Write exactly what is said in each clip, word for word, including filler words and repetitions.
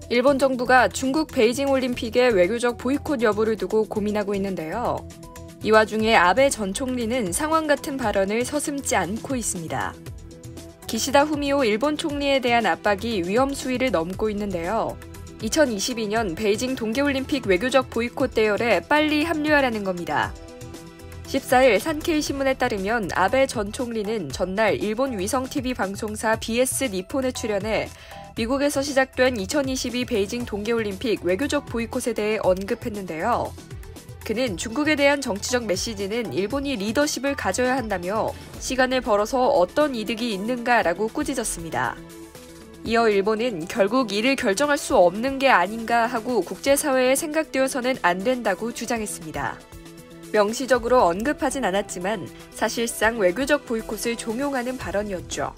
일본 정부가 중국 베이징 올림픽의 외교적 보이콧 여부를 두고 고민하고 있는데요. 이 와중에 아베 전 총리는 상황 같은 발언을 서슴지 않고 있습니다. 기시다 후미오 일본 총리에 대한 압박이 위험 수위를 넘고 있는데요. 이천이십이 년 베이징 동계올림픽 외교적 보이콧 대열에 빨리 합류하라는 겁니다. 십사 일 산케이 신문에 따르면 아베 전 총리는 전날 일본 위성티비 방송사 비에스 니폰에 출연해 미국에서 시작된 이천이십이 베이징 동계올림픽 외교적 보이콧에 대해 언급했는데요. 그는 중국에 대한 정치적 메시지는 일본이 리더십을 가져야 한다며 시간을 벌어서 어떤 이득이 있는가라고 꾸짖었습니다. 이어 일본은 결국 이를 결정할 수 없는 게 아닌가 하고 국제사회에 생각되어서는 안 된다고 주장했습니다. 명시적으로 언급하진 않았지만 사실상 외교적 보이콧을 종용하는 발언이었죠.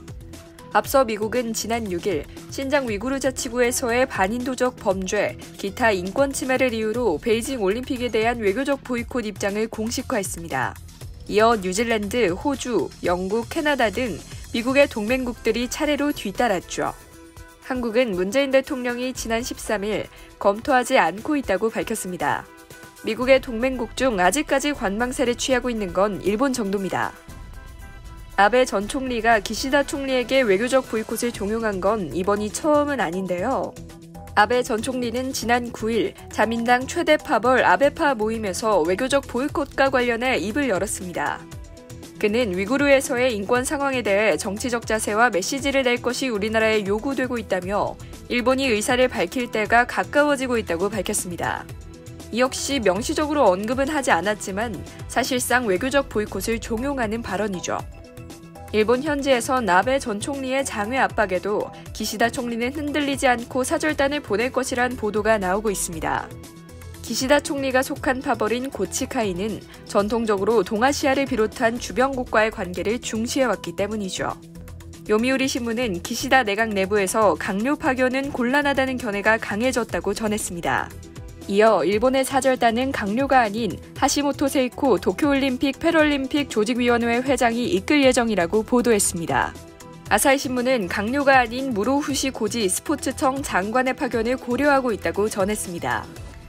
앞서 미국은 지난 육 일 신장 위구르 자치구에서의 반인도적 범죄, 기타 인권 침해를 이유로 베이징 올림픽에 대한 외교적 보이콧 입장을 공식화했습니다. 이어 뉴질랜드, 호주, 영국, 캐나다 등 미국의 동맹국들이 차례로 뒤따랐죠. 한국은 문재인 대통령이 지난 십삼 일 검토하지 않고 있다고 밝혔습니다. 미국의 동맹국 중 아직까지 관망세를 취하고 있는 건 일본 정도입니다. 아베 전 총리가 기시다 총리에게 외교적 보이콧을 종용한 건 이번이 처음은 아닌데요. 아베 전 총리는 지난 구 일 자민당 최대 파벌 아베파 모임에서 외교적 보이콧과 관련해 입을 열었습니다. 그는 위구르에서의 인권 상황에 대해 정치적 자세와 메시지를 낼 것이 우리나라에 요구되고 있다며 일본이 의사를 밝힐 때가 가까워지고 있다고 밝혔습니다. 이 역시 명시적으로 언급은 하지 않았지만 사실상 외교적 보이콧을 종용하는 발언이죠. 일본 현지에선 아베 전 총리의 장외 압박에도 기시다 총리는 흔들리지 않고 사절단을 보낼 것이란 보도가 나오고 있습니다. 기시다 총리가 속한 파벌인 고치카이는 전통적으로 동아시아를 비롯한 주변국과의 관계를 중시해왔기 때문이죠. 요미우리 신문은 기시다 내각 내부에서 강요 파견은 곤란하다는 견해가 강해졌다고 전했습니다. 이어 일본의 사절단은 강요가 아닌 하시모토 세이코 도쿄올림픽 패럴림픽 조직위원회 회장이 이끌 예정이라고 보도했습니다. 아사히 신문은 강요가 아닌 무로후시 고지 스포츠청 장관의 파견을 고려하고 있다고 전했습니다.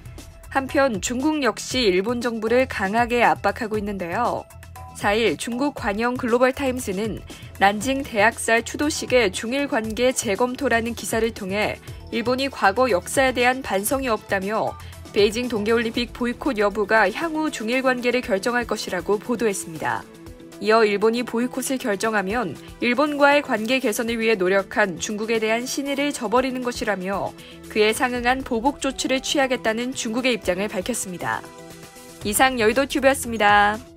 한편 중국 역시 일본 정부를 강하게 압박하고 있는데요. 사 일 중국 관영 글로벌타임스는 난징 대학살 추도식의 중일 관계 재검토라는 기사를 통해 일본이 과거 역사에 대한 반성이 없다며 베이징 동계올림픽 보이콧 여부가 향후 중일 관계를 결정할 것이라고 보도했습니다. 이어 일본이 보이콧을 결정하면 일본과의 관계 개선을 위해 노력한 중국에 대한 신의를 저버리는 것이라며 그에 상응한 보복 조치를 취하겠다는 중국의 입장을 밝혔습니다. 이상 여의도튜브였습니다.